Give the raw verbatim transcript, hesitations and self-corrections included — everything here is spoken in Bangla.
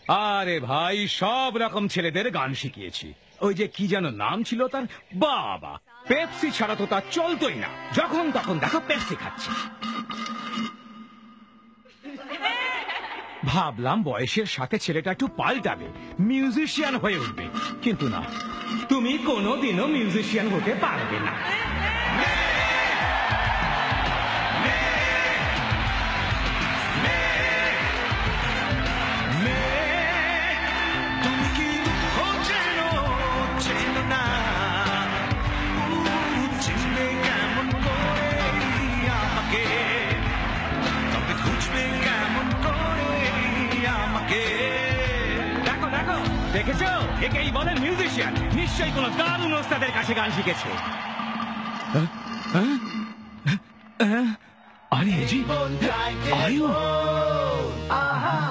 আরে ভাই, সব রকম ছেলেদের গান শিখিয়েছি। ওই যে কি যেন নাম ছিল তার, বাবা, পেপসি ছাড়া তো তার চলতোই না। যখন তখন দেখো পেপসি খাচ্ছে। ভাবলাম বয়সের সাথে ছেলেটা একটু পাল্টাবে, মিউজিশিয়ান হয়ে উঠবে, কিন্তু না, তুমি কোনোদিনও মিউজিশিয়ান হতে পারবে না। দেখো দেখো, দেখেছো, একেই বলেন মিউজিশিয়ান। নিশ্চয়ই কোনো দারুণ ওস্তাদের কাছে গান শিখেছে। আরে জি, আয়ু